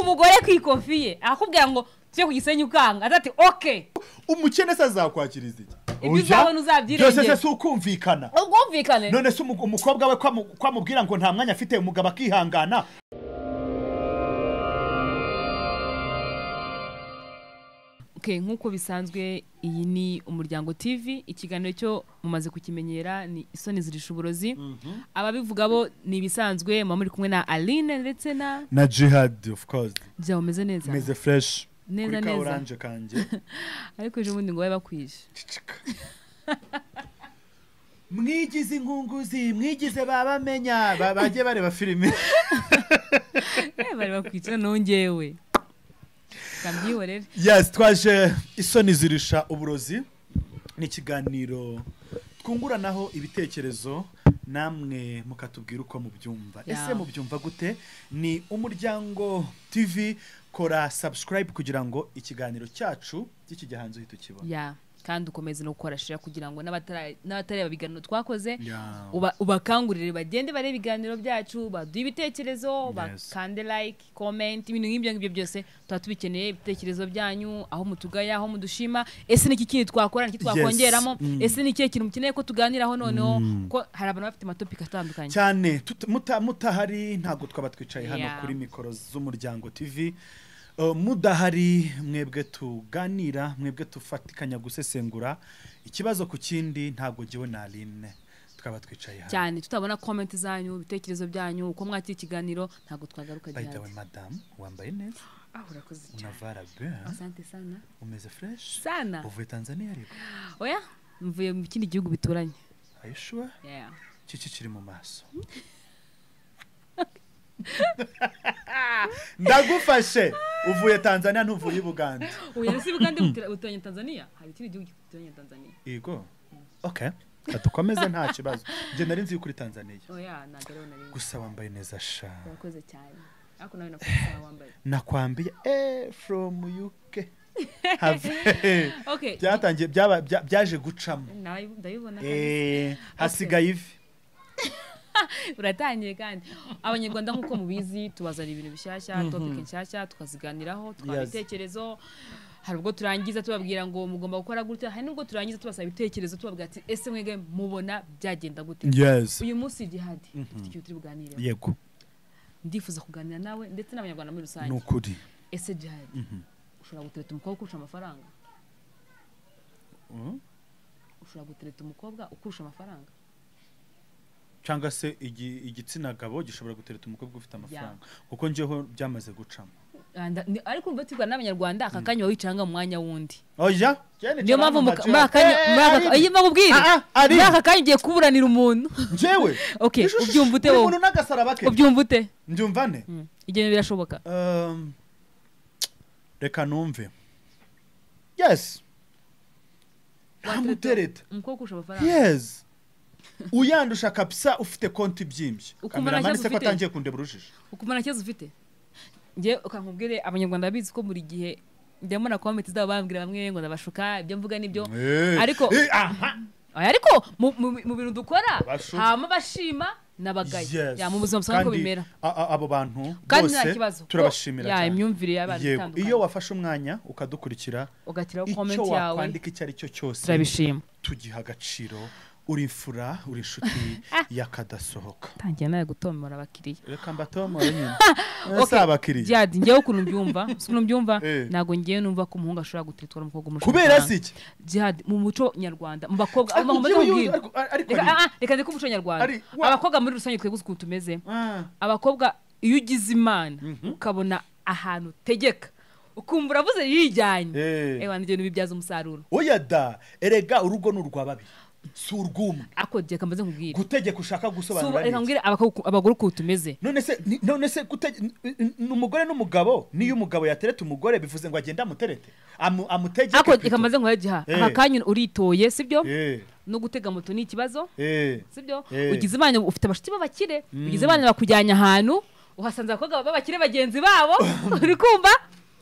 umugore kwikofiye akubwira ngo tuje kugisenye ukanga atati okay umukene se azakwakiriza iki ibyo uzabona uzabyirengera byose se ukumvikana none se umukobwa we kwamubwira ngo nta mwanya afite umugabo akihangana. Okay, nkuko bisanzwe iyi ni Umuryango TV, ikiganiro cyo mumaze kukimenyera ni Isoni Zirisha Uburozi. Ababivuga bo ni bisanzwe muri kumwe na Aline ndetse na Jihad of course. Jya umeze neza. Meze fresh. Neza neza. Orange kanje. Ariko ejo bundi ngo babakwije. Mwigize inkunguzi, mwigize babamenya, babaje bareba filime. Bari bakwije nongewe. Yes, twaje Isoni Zirisha Uburozi. Ni ikiganiro twunguranaho ibitekerezo namwe mukatubwira uko mubyumva. Ese mubyumva gute? Ni Umuryango TV, kora subscribe kugira ngo ikiganiro cyacu kikijya hanze hitukibona. Kandi ukomeze no gukora share kugira ngo n'abatareba biganiro twakoze ubakangurire bagende bare biganiro byacu baduha ibitekerezo bakande like comment ibintu nk'ibyo byose tubikeneye ibitekerezo byanyu aho mutugaya aho mudushima ese niki kintu twakora niki twakongeramo ese niki kintu mukeneye ko tuganiraho noneho ko hari abantu bafite amatopic atandukanye cyane mutahari ntago twaba twicaye hano kuri mikoro z'Umuryango TV. Mudahari mwebwe tuganira mwebwe tufatikanya gusesengura ikibazo ku kindi ntago giwe na Aline tukaba twicaye hano cyane tutabona comment zanyu ibitekerezo byanyu uko mwakira ikiganiro ntago twagaruka cyane. By the way madam wambaye neza urakoze cyane unavara bien. Asante sana. Umeze fresh sana. Uvuye Tanzania ariko? Oya mvuye mu kindi gihugu bituranye. Are you sure? Yeah. Kiki kiri mu maso. Ndagufashe uvuye Tanzania ntuvuye Buganda. Uye si Buganda uturanye Tanzania hari ikindi gihugu gituranye Tanzania. Yego. Okay. Atukomeze nta kibazo. Je nari nzi kuri Tanzania. Oya nagero nari. Gusa wambaye neza sha. Urakoze cyane. Ako nawe nakusa wambaye. Nakwambiye from UK. Okay. Byatangiye byaje gucamo. Ndabibona hasigaye ivi. Uratangiye kandi abanyarwanda nkuko mubizi tubazana ibintu bishyashya topic nshyashya tukaziganiraho twabitekerezo hari ubwo turangiza tubabwira ngo mugomba gukora gutya hari nubwo turangiza tubasaba ibitekerezo tubabwira ati ese mwege mubona byagenda gute. Uyu munsi Jihad icyo turi buganire. Yego. Ndifuza kuganira nawe ndetse n'abanyarwanda muri rusange. Nukuri. Ese Jihad ushobora gutereta umukobwa ukurusha amafaranga? Ushobora gutereta umukobwa ukurusha amafaranga? Cyangwa se igitsina gabo gishobora gutereta umukobwa ufite amafaranga kuko njeho byamaze gucamo. Ariko ubatirwa n'abanyarwanda akakanya wicanga mu mwanya wundi. Oya niyo mpamvu akakanya ugiye kuburanira umuntu njewe. Okay ubyumva ute wowe? Umuntu n'agasaraba ke ubyumva ute? Mbyumvane igene birashoboka. Reka numve. Yes wamutereta umukobwa ukurusha amafaranga. Yes uyandusha kapsa ufite konti byimbye kameraman se ko atangiye kundeba urushije ukumana cyezo ufite. Nge ukankubwire abanyarwanda babizi ko muri gihe ndemo na comment zabo bambwira bamwe ngo ndabashuka ibyo mvuga nibyo ariko mu bintu dukora hama bashima nabagaye mu buzima bsanzwe bimera abo bantu bose turabashimira cyane. Imyumvire y'abantu itandukanye iyo wafashe umwanya ukadukurikira ugatiraho comment yawe kwandika icyo ari cyo cyose turabishima tugiha agaciro. Uri fura uri inshuti yakadasohoka. Tangiye naye gutomora abakiriya. Reka mbatomora nyine. Ese abakiriya. Jihad ngiye ukuntu mbyumva nago ngiye numva ko umuhungu ashobora gutetwa umukobwa umushaka. Kubera siki? Jihad mu muco nyarwanda mu bakobwa reka ndiko umuco nyarwanda abakobwa muri rusange twebwe uko tumeze. Abakobwa iyo ugize Imana ukabona ahantu tegeka ukumva uravuze yijyanye ngiye nubibyaza umusaruro. Oya da erega urugo n'urwa babiri surguma akoje kamaze nkubwira gutegeka ushaka gusobanura reka mbwira abagore uko tumeze. None se umugore n'umugabo niyo umugabo yatereta umugore bivuze ngo agenda amuterete amutegeke. Akoje kamaze nkwagiha akakanya uritoye sibyo no gutega moto ni ikibazo sibyo ugize Imana ufite abashiti babakire ugize Imana bakujyanya ahantu uhasanze abakobwa babakire bagenzi babo uri kumva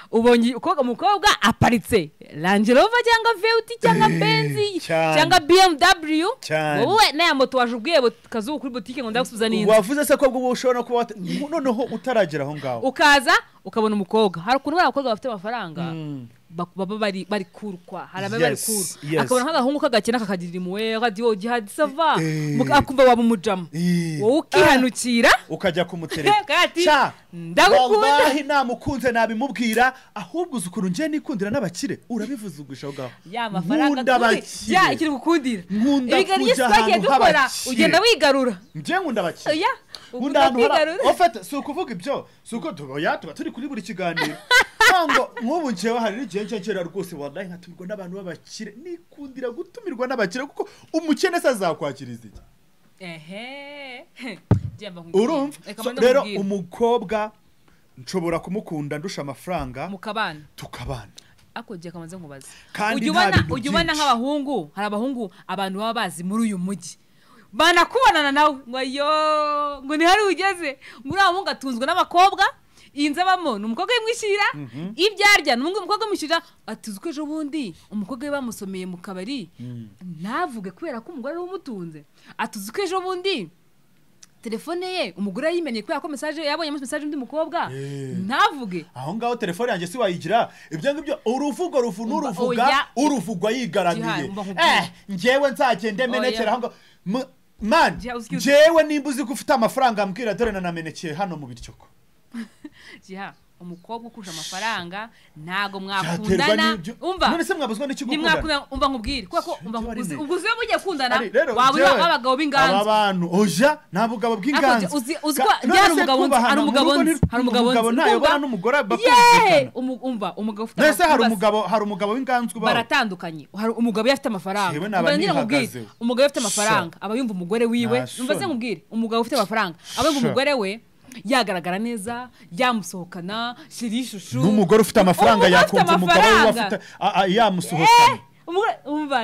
ubonye umukobwa aparitse Range Rover cyangwa Veuti cyangwa Benz cyangwa BMW wowe na moto wajubwiye kazuba kuri boutique ngo ndagusubiza n'inzu wavuze se ko bwo ushobora kuba noneho utaragera aho ngaho ukaza ukabona umukobwa hari ukuntu abakobwa bafite amafaranga baba bari kurukwa haraba bari kuru akabona nk'agahungu kagakina kakagirira imwe radio jihad sava akumva waba umujama wowe ukihanukira ukajya kumutereka ndagukunda wallahi namukunze nabimubwira ahubwo uzukuru nje nikundira n'abakire urabivuze ugushaho gaho ya mafaranga ya ikiri gukundira ibiganiro twagiye dukora ugenda wigarura nje nkunda abakire unda en fait si ukuvuga ibyo si uko tuba turi kuri buri kiganiro ngo nk'ubu njewe hari igihe nshekera rwose wallahi nkatumirwa n'abantu b'abakire nikundira gutumirwa n'abakire kuko umukene se azakwakiriza iki urumva rero umukobwa nshobora kumukunda ndusha amafaranga mukabana tukabana ako giye kamaze nkubaza ujye ubona nk'abahungu hari abahungu abantu baba bazi muri uyu mujyi banakubonana nawe ngo ni hari ugeze muri abo mungu atunzwe n'abakobwa inze bamo numukobwa yimwishira ibyarya numukobwa yimwishira atuzwe ejo bundi umukobwa bamusomeye mu kabari navuge kubera ko umugore wumutunze atuzwe ejo bundi telefone ye umugore yimenye kubera ko message yabonye message undi mukobwa navuge aho ngaho telefone yanjye si wayigira ibyo ngibyo uruvugo rufu n'uruvuga uruvugwa yigaramiye njewe nzagende menekera aho man jewe nimba uzi ko ufite amafaranga ambwira dore namenekeye hano mu biryoko jiha umukobwa ukusha amafaranga ntago mwakundana umva none se mwabuzwa n'iki gukundana umva nkubwire kuko umva uguze mugiye kundana wabura abagabo b'inganzo abantu oja nta bugabo bw'inganzo uzi ko byari hari umugabo ntayobora n'umugore umva umugabo ufite nese hari umugabo w'inganzo baratandukanye hari umugabo yafite amafaranga umugabo yafite amafaranga aba yumva umugore wiwe umva se nkubwire umugabo ufite amafaranga aba yumva umugore we yagaragara neza yamusohokana shirishushu n'umugore ufite amafaranga yakunze umugabo we afite yamusohokana umva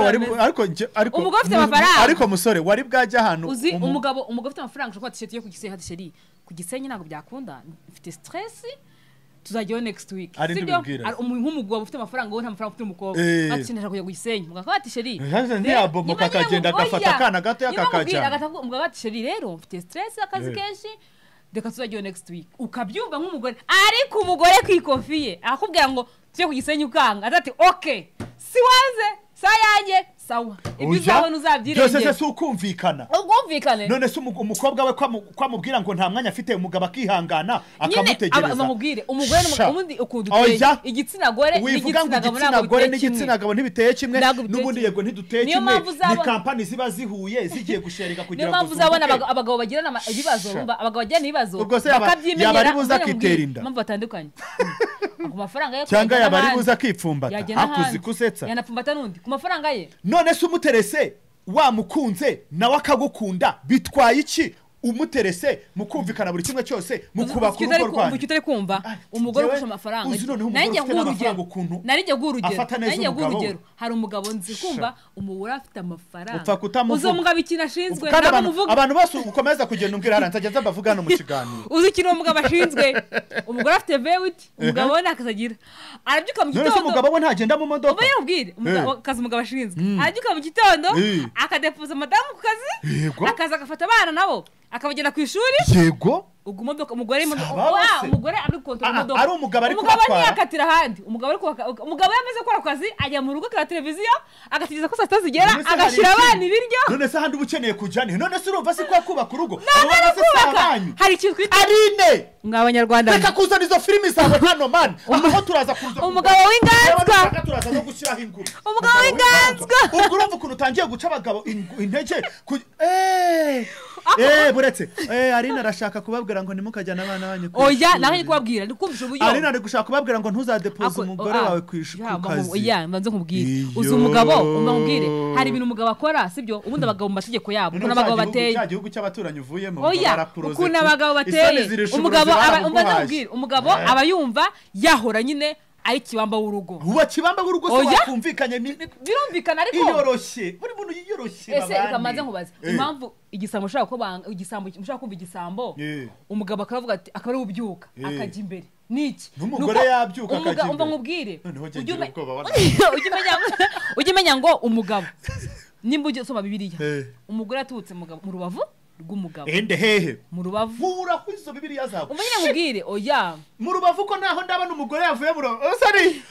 ariko umugore ufite amafaranga ariko musore wari bwajya ahantu uzi umugabo ufite amafaranga ushobora t-shirt yo ku Gisenyi ntabwo byakunda mfite stress tuzajyaho next week sibyo nk'umugabo ufite amafaranga wowe nta mafaranga ufite umukobwa ati ndashaka kujya ku Gisenyi mugakora t-shirt ntiyabomoka akagenda agafata akana gato yakakajyana umugabo ati t-shirt rero mfite stress akazi kenshi reka tuzajyaho next week ukabyumva nk'umugore ariko umugore kwikofiye akakubwira ngo tujye ku Gisenyi ukanga atati okay si waze sayange sawa ibyo uzabona uzabyirengera byose se ukumvikana none se umukobwa we kwamubwira ngo nta mwanya afite umugabo akihangana akamutegereza amubwire umugore n'umundi ukunduteye igitsina gore n'igitsina gabo ntibiteye kimwe n'ubundi yego ntiduteye kimwe ni kampani ziba zihuye zigiye gushereka kugira ngo niyo mpamvu uzabona abagabo bagirana ibibazo abagabo bagirana ibibazo yaba ari buza akitera inda mpamvu batandukanye ku mafaranga ye cyangwa yaba ari buza akipfumbata akuzi kusetsa yanapfumbata n'undi ku mafaranga ye none se umuterese wamukunze nawe akagukunda bitwaye iki umuterese mukumvikana buri kimwe cyose mukubaka urugo rwanyu utari kumva umugore ufashe amafaranga nanjye ngurugero hari umugabo nzi kumva umugore afite amafaranga uzo mugabo ikintu ashinzwe abantu bose ukomeza kugenda umbwira haranze agenda bavuga hano mu kiganiro uzi ikintu umugabo ashinzwe umugore afite Veuti umugabo we nakazagira arabyuka mu gitondo none se umugabo we ntagenda mu modoka uba yabwire akazi umugabo ashinzwe arabyuka mu gitondo akadepoza madamu ku kazi akaza agafata abana nabo akabagenda ku ishuri yego ubwo imodoka umugore ari kontrol imodoka ari umugabo ari kubatwara yakatira handi umugabo yameze ko akazi ajya mu rugo kuri televiziyo agatigeza ko saa zigera agashira abana ibiryo none se handi ubukeneye kujyana none se urumva si ko kubaka urugo hari ikintu twita arine mw'abanyarwanda reka kuzana izo filimi zawe hano man aho turaza kuza umugabo w'inganzwa turaza no gushyiraho inguru umugabo w'inganzwa ubwo urumva ukuntu utangiye guca abagabo intege buretse Arina arashaka kubabwira ngo nimukajyana abana banyu oya naho kubabwira ndikumvisha uburyo Arina ari gushaka kubabwira ngo ntuzadepoze umugore wawe ku kazi oya mbanze nkubwire uzi umugabo umubwire hari ibintu umugabo akora sibyo ubundi abagabo mu mategeko yabo ukuntu abagabo bateye cya gihugu cy'abaturanyi uvuyemo ukuntu abagabo bateye umugabo aba yumva yahora nyine ari kibamba w'urugo uwa kibamba w'urugo se wakumvikanye birumvikana ariko iyoroshye buri muntu yiyoroshye babandi ese kamaze nkubaza impamvu igisambo ushaka ko mushaka kumva igisambo umugabo akavuga ati akaba ari ubyuka akajya imbere niki n'umugore yabyuka akajya umva nkubwire ujye umenya ngo umugabo nimba ujye usoma bibiliya umugore atutse mu rubavu rw'umugabo hehe mu rubavu vura kwizo bibiliya zawe umenya nkubwire oya mu rubavu ko naho ndabana umugore yavuye mu rubavu sari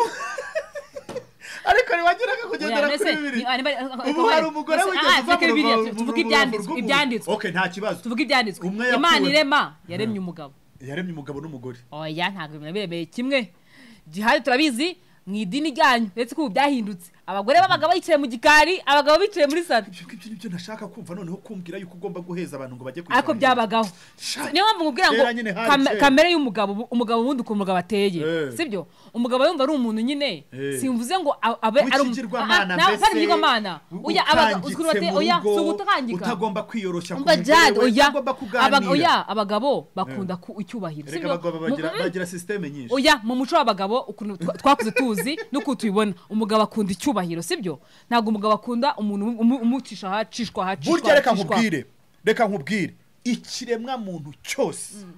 ariko niwagiraga kugendera kuri bibiliya ubu hari umugore wigeze uva mu rubavu tuvuga ibyanditswe okay nta kibazo tuvuga ibyanditswe Imana irema yaremye umugabo n'umugore oya ntabwo birebeye kimwe jihad turabizi mu idini ryanyu ndetse ko byahindutse abagore b'abagabo bicaye mu gikari abagabo bicaye muri salo ibyo nashaka kumva noneho kumbwira yuko ugomba guheza abantu ngo bajye kwicara ariko byabagaho niyo mpamvu nkubwira ngo kamere y'umugabo ubundi uko umugabo ateye sibyo umugabo yumva ari umuntu nyine simvuze ngo abe ari umugirwamana oya oya sugutakangika utagomba kwiyoroshya oya abagabo bakunda icyubahiro sibyo bagira systeme nyinshi oya mu muco w'abagabo ukuntu twakuze tuzi nuko tubibona umugabo akunda icyubahiro sibyo ntago umugabo akunda umuntu umucisha hacishwa burya reka nkubwire ikiremwa muntu cyose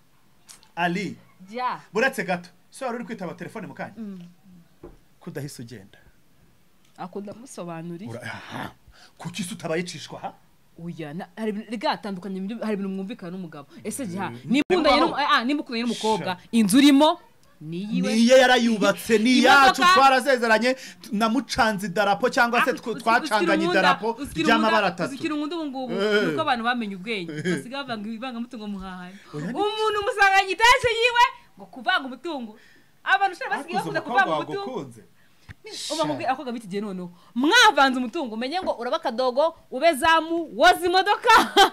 ali buretse gato so wari uri kwitaba telefone mukanya kudahise ugenda akunda musobanurira kuki utabaye cishwa ha oya hari rigatandukanye hari ibintu mwumvikana n'umugabo ese jiha nimbukundanye n'umukobwa inzu urimo niye yarayubatse ni yacu twarazezeranye namucanze idarapo cyangwa se twacanganye idarapo ry'amabara atatu ukiri umuntu ubungubu nuko abantu bamenye ubwenge basiga bavanga ibivanga mutungo muhahanye umuntu musanganye itaje yiwe ngo kuvanga umutungo abantu ushaka basigaye bakunda kuvanga umutungo uba nkubwira ako gabitigiye noneho mwavanze umutungo umenye ngo uraba kadogo ube zamu woza imodoka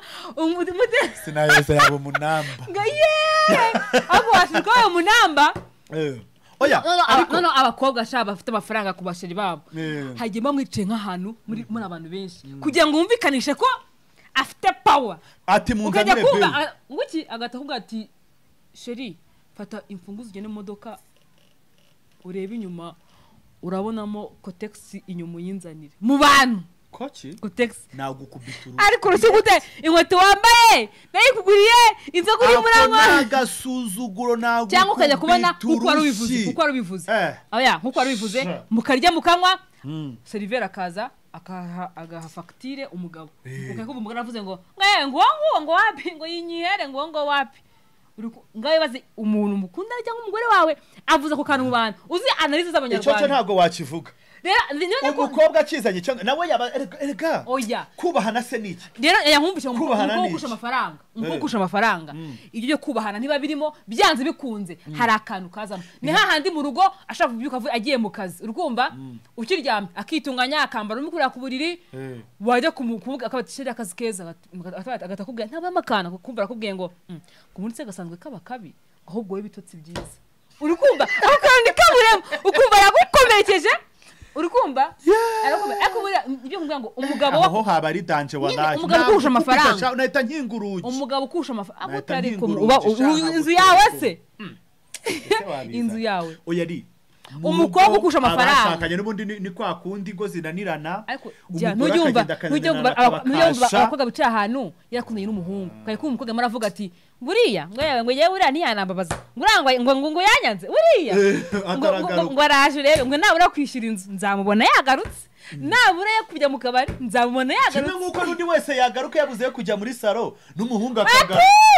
sinayeza yabo munamba ngo ako washirwa yo munamba oya no abakobwa ashaka bafite amafaranga ku basheri babo hagiye bamwicaye nk'ahantu muri abantu benshi kugira ngo wumvikanishe ko afite power ati munzanire bill nguki agatavuga ati sheri fata imfunguzo ugene mu modoka urebe inyuma urabonamo kotex inyuma yinzanire mu bantu koki kotex nagukubituru ariko rushye gute inkweto wambaye nayikuguriye inzoga uri murama nagasuzuguro nago cyangwa ukajya kubona uko wari ubivuze oya nkuko wari ubivuze mukarya mukanywa serivera akaza agaha facture umugabo ukakuba umugabo avuze ngo ngo wapi ngo yinyihere ngo wapi ngaye baze umuntu mukunda cyangwa umugore wawe avuze ko kantu mu bantu uzi analyse z'abanyarwanda icyo ntago wakivuga umukobwa akizanye cyo nawe yaba erega oya kubahana se niki rero yankumvisha umukobwa kusha amafaranga ibyo byo kubahana niba birimo byanze bikunze hari akantu kazamo ni hahandi mu rugo ashaka kubyuka agiye mu kazi urukumva ukiryamye akitunganya akambara umukura ku buriri wajya kumuvuga akabatishira akazi keza agatakubwira nta bamakana kumva akubwiye ngo kumunsi gasanzwe kabakabi ahubwo we bitotsi byiza urukumva aho kandi kaburemo ukumva yagukomerekeje urukumva ibyo kuvuga ngo umugabo aho haba ari danje walaje umugabo ukusha amafaranga unahita nkinguruki umugabo ukusha amafaranga utari inzu yawe se inzu yawe oya ari umukobwa ukusha amafaranga abashakanye n'ubundi ni kwa kundi ngo zinanirana ntujyumva abakobwa bicaye ahantu yarakundanye n'umuhungu kayiko umukobwa maravuga ati buriya ngo yewe uriya ntiyanambabaza ngo yanyanze buriya ngo araje rero ngo nabura kwishyura inzu nzamubona yagarutse nabura yo kujya mu kabari nzamubona yagarutse kimwe nk'uko n'undi wese yagaruka yabuze yo kujya muri salo n'umuhungu akagaruka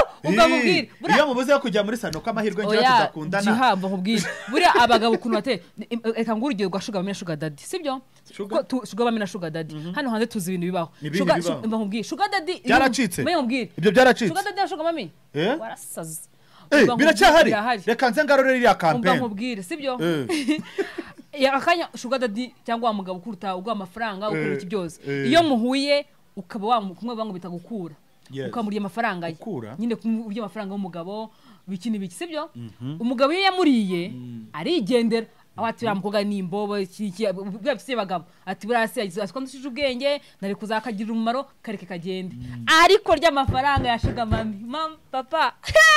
iyo mubuze yo kujya muri salo ko amahirwe ngira tuzakundana jihamba nkubwire buriya abagabo ukuntu bateye reka ngo urugero rwa sugar bamena sugar daddy sibyo sugar bamena sugar daddy hano hanze tuzi ibintu bibaho mba nkubwire sugar daddy byaracitse ibyo byaracitse sugar daddy na sugar mami warasaze biracyahari reka nze ngarurire iriya campaign mba nkubwire sibyo akanya sugar daddy cyangwa umugabo kuruta ugwa amafaranga ukora iki byose iyo muhuye ukaba kumwe bango bita gukura ukamuriye amafaranga nyine kumurye amafaranga y'umugabo bikini biki sibyo umugabo iyo yamuriye arigendera awati ramkoga nimbobo bwabise bagabo ati burase akwandishije ubwenge nari kuzakagira umumaro kareke kagende ariko rya amafaranga yashiga mami papa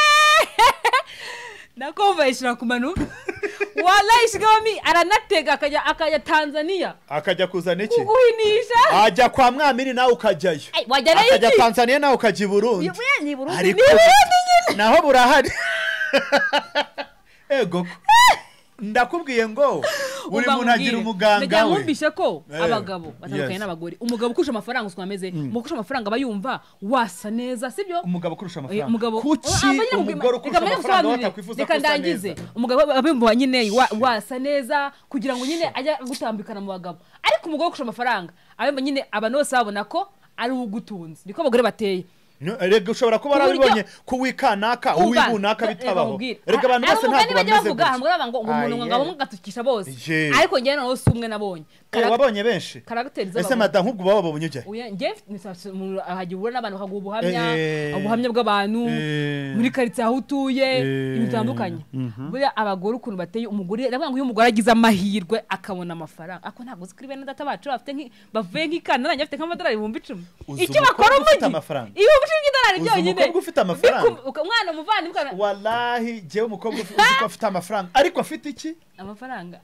nakomva ishira kumanu wallahi shigami aranatega akajya Tanzania akajya kuzana iki kuguhinisha ajya kwa mwamini nawe ukajyayo akajya Tanzania nawe ukajya i Burundi ariko naho burahari yego ndakubwiye ngo buri muntu agira umuganga we nkumbishe ko abagabo batandukanye n'abagore umugabo ukurusha amafaranga uswa ameze mukurusha amafaranga abayumva wasa neza sibyo umugabo ukurusha amafaranga kuki umugore ukurusha amafaranga watakwifuza ko ndangize umugabo abimbuwa nyine wasa neza kugira ngo nyine ajya gutambikana mu bagabo ariko umugabo ukurusha amafaranga abimba nyine abantu bose babona ko ari ugutunze niko abagore bateye rega ushobora kuba arabibonye ko wikanaka uwibunaka bitabaho rega abantu bose ntabwo bameze gutya ngo umuntu ngabo ngatukisha bose ariko njye naho si umwe nabonye wabonye benshi karagiteri z'abagore ese mada nk'ubwo baba babonye ujya njye hagiye ubura n'abantu bakaguha ubuhamya bw'abantu muri karitsiye aho utuye bitandukanye buriya abagore ukuntu bateye umugore ndavuga ngo iyo umugore agize amahirwe akabona amafaranga ako ntabwo uzi kuri bene data bacu bavuye nk'ikana nanjye afite nk'amadolari 10,000 icyo bakora umujyi $10,000 byonyine umukobwa ufite amafaranga umwana muvandimwe wallahi jewe umukobwa uzi ko afite amafaranga ariko afite iki amafaranga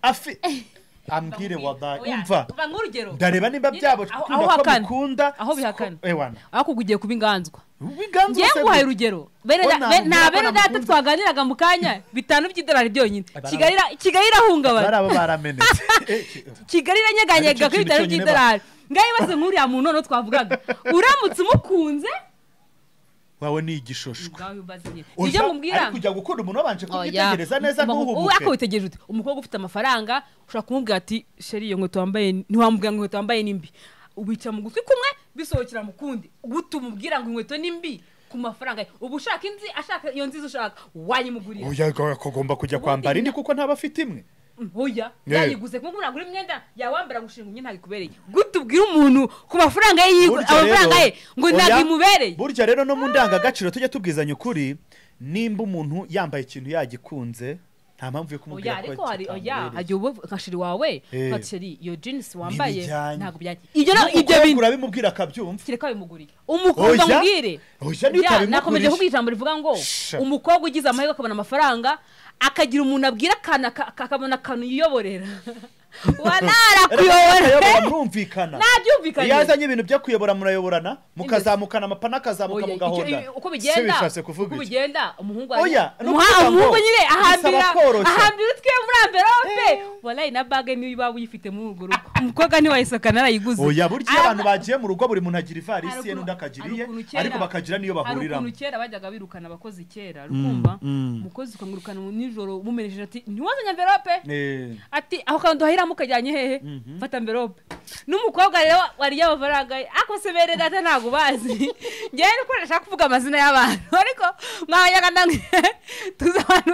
ambwire wallahi umva nk'urugero ndareba nimba byabo ko mukunda aho bihakana ewana aho kugiye kuba inganzwa ngiye nguhaye urugero nta bene data twaganiraga mu kanya $5 byonyine Kigali irahungabana barabo baramenetse Kigali iranyeganyega kuri $5 ngaho ibaze nk'uriya muntu noneho twavugaga uramutse umukunze wawe ni igishosho ibyo mubwira ariko ujya gukunda umuntu wabanje kubyitegereza neza ntuhubuke uko witegereje uti umukobwa ufite amafaranga ushobora kumubwira ati sheri iyo nkweto wambaye ntiwamubwira ngo inkweto wambaye ni mbi ubica mu gutwi kumwe bisohokera mu kundi gutumubwira ngo inkweto ni mbi ku mafaranga ubu ushaka inzi ashaka iyo nziza ushaka wanyimugurira oya kagomba kujya kwambara indi kuko ntaba afite imwe oya yayiguze kuko nagura imyenda yawambara gushinga unye ntagikubereye gutubwira umuntu ku mafaranga ye amafaranga ye ngo ntagimubereye burya rero no mu ndangagaciro tujya tubwizanya ukuri nimba umuntu yambaye ikintu yagikunze nta mpamvu yo kumubwira ko ariko hagiye ubu nkashiri wawe nkashiri iyo jeans wambaye ntago byagiye ibyo bintu urabimubwira akabyumva kireka bimuguriye umukobwa mubwire nakomeje kubwira ijambo rivuga ngo umukobwa ugize amahirwe akabona amafaranga akagira umuntu abwira akabona akantu yiyoborera wanara mwumvikana nabyumvikanye yazanye ibintu byo kuyobora murayoborana mukazamukana amapana akazamuka mu gahonda uko bigenda umuhungu nyine ahambira utwe muri amverope wallahi na bage niyo iba uyifite mu rugo umukobwa ntiwayisakana arayiguze oya burya abantu bagiye mu rugo buri muntu agira ivarisi ye n'undi akagiriye ariko bakagira niyo bahuriramo ukuntu kera bajyaga birukana abakozi kera rukumva umukozi ukamwirukana nijoro mumenesheje ati ntiwazanye amverope ati aho kandi duhahira mukajyanye hehe fata envelope n'umukobwa rero wari y'amafaranga ako se bere data ntago bazi ngiye nukoresha kuvuga amazina y'abantu ariko mwayaga ndamwe tuza abantu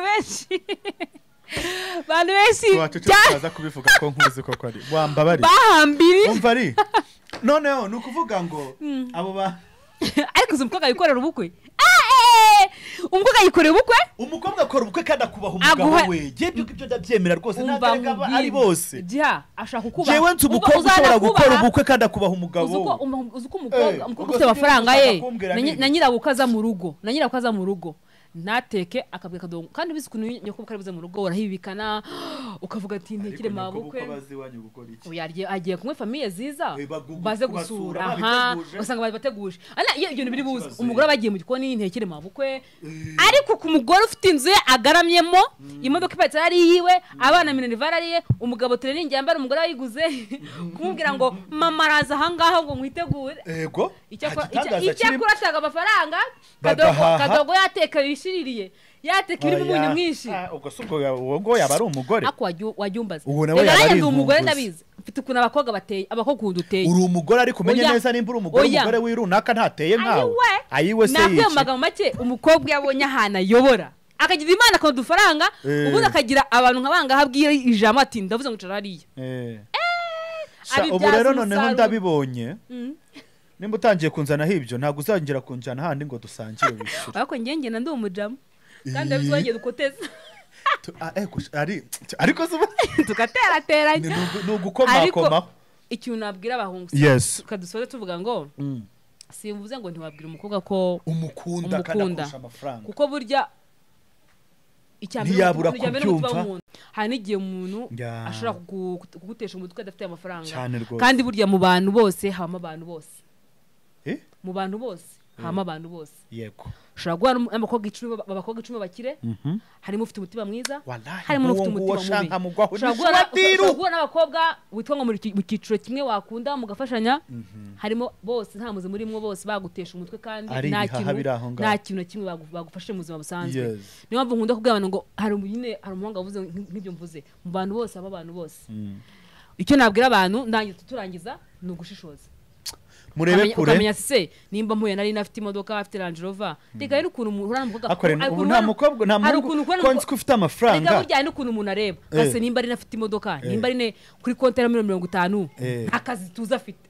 benshi wacu kubivuga ko nkuzi ko ari wambabari bahambiri umva ari noneho nukuvuga ngo abo ba ariko umukobwa yikorera ubukwe umukobwa yikorera ubukwe umukobwa akora ubukwe kandi akubaha umugabo we je ibyo ndabyemera rwose ntagaragara ari bose ashaka kukubaha jewe nzi umukobwa ushobora gukora ubukwe kandi akubaha umugabo uzuko umukobwa ufite amafaranga ye na nyirabukaza mu rugo nateke akabwira kadongo kandi bizi kuntu nyoko karibuze mu rugo urahibikana ukavuga ati ntekire mabukwe agiye kumwe famille ziza baze gusura usanga bateguje iyo ibyo biri buze umugore bagiye mu gikoni ntekire mabukwe ariko ku mugore ufite inzu ye agaramyemo imodoka iparitse ari yiwe abana minerval ariye umugabo training yambara umugore ayiguze kumubwira ngo mama araza ahangaha ngo mwitegure yego icyakora ashaka amafaranga kadogo yateka yishiririye yateka iri mu munyu mwinshi ubwo ubwo yaba ari umugore ako wajyumbaza ari umugore ndabizi mfite ukuntu abakobwa bateye abakobwa uteye uri umugore ariko umenye neza nimba uri umugore wirunaka ntateye nkawe ayiwe se yice nakwemaga make umukobwa yabonye ahantu ayobora akagira imana akora udufaranga ubundi akagira abantu nk'abangaha abwira ijambo ati ndavuze ngo ncara hariya ubu rero noneho ndabibonye nimba utangiye kunzanaho ibyo ntabwo uzongera kunjyana ahandi ngo dusangire wishyure ariko ngengena ndi umujama kandi ndabizi wongera ukoteza ariko tugaterateranya ni ugukomakomaho ikintu nabwira abahungu tukadusoze tuvuga ngo simvuze ngo ntiwabwira umukobwa ko umukunda kandi akurusha amafaranga kuko burya ntiyabura kubyumva hari n'igihe umuntu ashobora kugutesha umutwe adafite amafaranga kandi burya mu bantu bose habamo abantu bose mu bantu bose hama abantu bose yego ushobora guhura abakobwa 10 bakire harimo ufite umutima mwiza harimo n'ufite umutima mubi ushobora guhura n'abakobwa witwa ngo mu cyiciro kimwe wakunda mugafashanya harimo bose nta muzi muri mwo bose bagutesha umutwe kandi nta kintu na kimwe bagufashe mu buzima busanzwe niyo mpamvu nkunda kubwira abantu ngo hari umuhanga wavuze nk'ibyo mvuze mu bantu bose abantu bose icyo nabwira abantu turangiza ni ugushishoza murebe kure ukamenya se nimba mpuye nari nafite imodoka afite Range Rover reka n'ukuntu umuntu uramvuga ubu nta mukobwa nta muntu konzi ko ufite amafaranga reka burya n'ukuntu umuntu areba ase nimba ari nafite imodoka nimba ari kuri konti ya 50 akazi tuza afite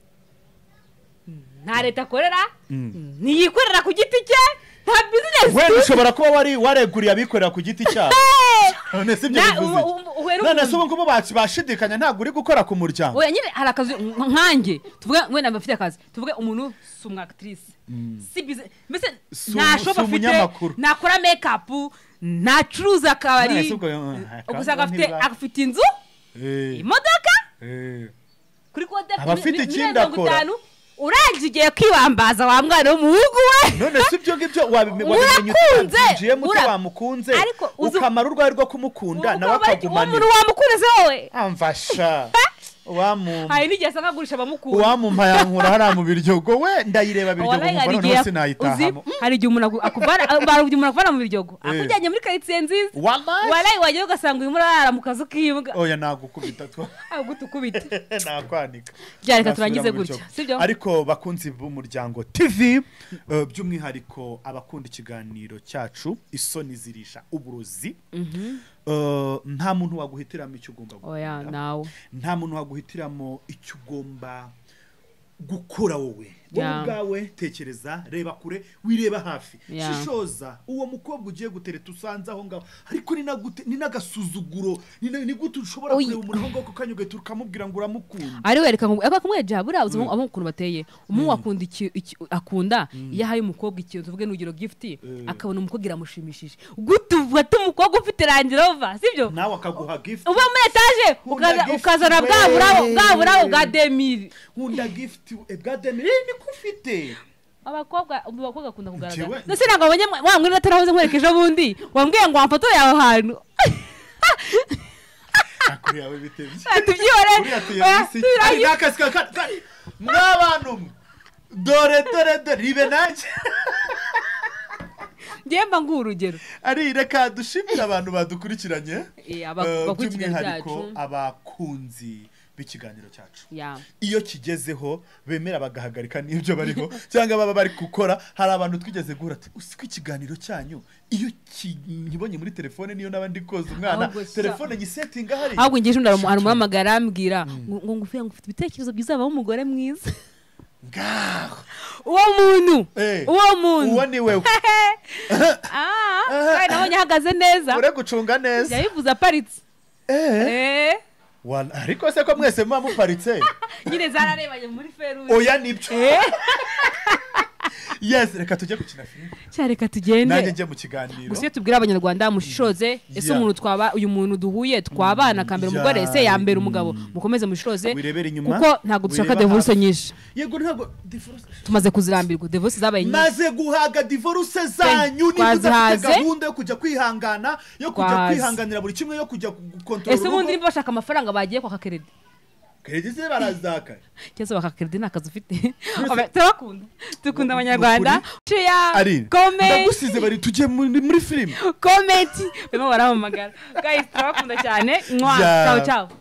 nta leta akorera niyikorera ku giti cye nta business we ushobora kuba wareguriye abikorera ku giti cyabo none sibyo bivuze none se ubu bashidikanya ntabwo uri gukora ku muryango oya nyine hari akazi nkanjye tuvuge we nabafite akazi tuvuge umuntu si umwactrice si business mbese nta shop afite nakora makeup nacuruza akabari ugasanga afite inzu imodoka kuri konti abafite ikindi akora uragiye kwibambaza wa mwana w'umuhungu we none si byo ngibyo wabimenye utinjiye muto wamukunze ukamara urwaye rwo kumukunda nawe akagumana umuntu wamukunze wowe amfasha hari n'igihe asanga agurisha abamukunda wamumpa yankura hariya mu biryogo we ndayireba biryogo mva noneho sinayitahamo hari igihe umuntu akuvana mu biryogo akujyanye muri karitsiye nziza walayi wajyayo ugasanga urimo urarara mu kazu k'imbwa oya nagukubita agutukubita nakwanika reka turangize gutya sibyo ariko bakunzi b'umuryango TV by'umwihariko abakunda ikiganiro cyacu isoni zirisha uburozi nta muntu waguhitiramo icyo ugomba gukora nawe nta muntu waguhitiramo icyo ugomba gukora wowe ubwawe tekereza reba kure wireba hafi shishoza uwo mukobwa ugiye gutereta usanze aho ngaho ariko ni n'agasuzuguro ni gute ushobora kureba umuntu aho ngaho kanyuge tukamubwira ngo uramukunda ari wereka ngo abakumweja buriya umuntu ukuntu bateye umuntu akunda iyo ahaye umukobwa ikintu tuvuge n'urugero gift akabona umukobwa iramushimishije gute ufata umukobwa ufite Range Rover sibyo nawe akaguha gift uba muri etage ukazana bwa burabo bwa 2000 nkunda gift bwa 2000 ufite abakobwa akunda kugaragara nese ntabwo abonye wamwira atarahoze nkwerekeje bundi wambwiye ngo wamfoto yaho hantu akuri yawe bitebye tubyore ari nakasika mwabantu dore ribe nanje ngemba ngurugero ari reka dushimira abantu badukurikiranye abakurikiranye abakunzi b'ikiganiro cyacu iyo kigezeho bemera bagahagarika n'ibyo bariho cyangwa baba bari gukora hari abantu twigeze guhura usiko ikiganiro cyanyu iyo nkibonye muri telefone niyo nabandi koza umwana telefone gisettinga hari ahubwo ngeje ndamuhamagara ambwira ngo ngufite ibitekerezo byiza baho umugore mwiza ngaho uwo muntu uwo ni wewe nabonye ahagaze neza ure gucunga neza yabivuze aparitse ariko se ko mwese muba muparitse nyine zararebanye muri Feruzi oya nibyo yes reka tujye gukina filime reka tugende nanjye njye mu kiganiro gusa tubwira abanyarwanda mushishoze ese umuntu uyu muntu duhuye twabana kambere umugore ese yambere umugabo mukomeze mushishoze kuko ntago dushaka divorce nyinshi yego ntago divorce tumaze kuzirambirwa divorce zabaye nyinshi maze guhaga divorce zanyu ni kuzafite gahunda yo kujya kwihangana yo kujya kwihanganira buri kimwe yo kujya gukontrola ese ubundi niba bashaka amafaranga bagiye kwa credit credit ze barazaka cyese baka credit nakazi ufite tukunda abanyarwanda share comment ndagusize bari tujye muri film comment bemo barahamagara guys twakunda cyane ciao ciao